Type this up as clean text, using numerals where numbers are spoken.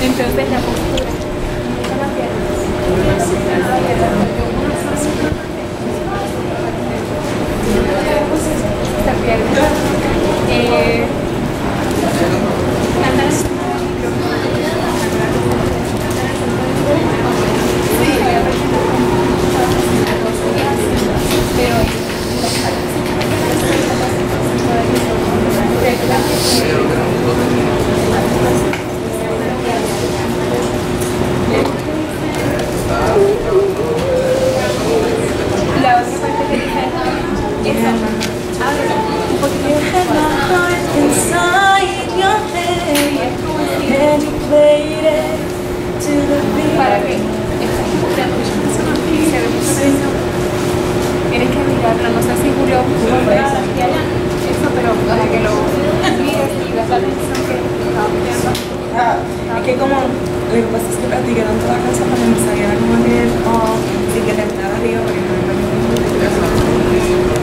Entonces la postura, esta la pierna, la otra parte que dice esa, un poquito para que esta figura se ve mucho tensión. Tienes que mirarla, no sé si Julio eso, pero para que lo mires y veas la tensión que estaba mirando. Es que como lo que pasa es que practiqué tanto la canción para que me saliera como que sin que terminara arriba, porque no me